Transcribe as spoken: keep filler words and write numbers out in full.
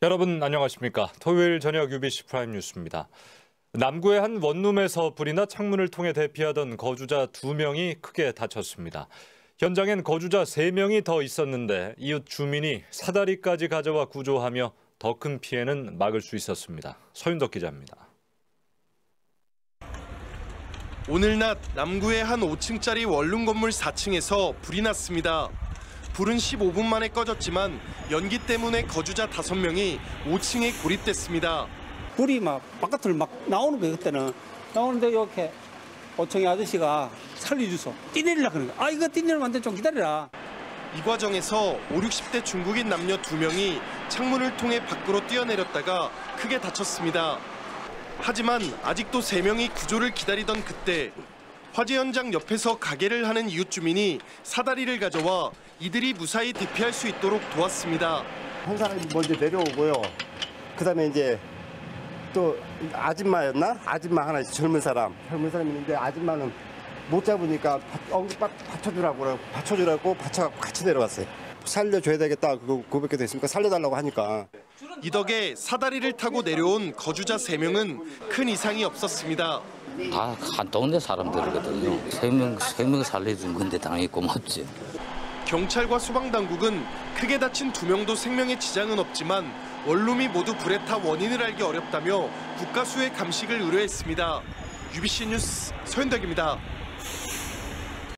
여러분 안녕하십니까? 토요일 저녁 유비씨 프라임 뉴스입니다. 남구의 한 원룸에서 불이 나 창문을 통해 대피하던 거주자 두 명이 크게 다쳤습니다. 현장엔 거주자 세 명이 더 있었는데 이웃 주민이 사다리까지 가져와 구조하며 더 큰 피해는 막을 수 있었습니다. 서윤덕 기자입니다. 오늘 낮 남구의 한 오 층짜리 원룸 건물 사 층에서 불이 났습니다. 불은 십오 분 만에 꺼졌지만 연기 때문에 거주자 다섯 명이 오 층에 고립됐습니다. 불이 막 바깥으로 막 나오는 거예요. 그때는 나오는데 이렇게 오 층의 아저씨가 살려주소. 뛰내리라 그러는 거야. 아 이거 뛰내리면 안 돼. 좀 기다려라. 이 과정에서 오, 육십 대 중국인 남녀 두 명이 창문을 통해 밖으로 뛰어내렸다가 크게 다쳤습니다. 하지만 아직도 세 명이 구조를 기다리던 그때 화재 현장 옆에서 가게를 하는 이웃 주민이 사다리를 가져와 이들이 무사히 대피할 수 있도록 도왔습니다. 한 사람이 먼저 내려오고요. 그다음에 이제 또 아줌마였나? 아줌마 하나 젊은 사람, 젊은 사람이 있는데 아줌마는 못 잡으니까 엉덩이 받쳐주라고 받쳐주라고 받쳐갖고 같이 내려갔어요. 살려줘야 되겠다. 그거 고백도 됐으니까 살려달라고 하니까. 이 덕에 사다리를 타고 내려온 거주자 세 명은 큰 이상이 없었습니다. 아, 한동네 사람들이거든요. 세 명, 세 명 살려준 건데 당연히 고맙지. 경찰과 소방당국은 크게 다친 두 명도 생명에 지장은 없지만 원룸이 모두 불에 타 원인을 알기 어렵다며 국가수의 감식을 의뢰했습니다. 유비씨 뉴스 서윤덕입니다.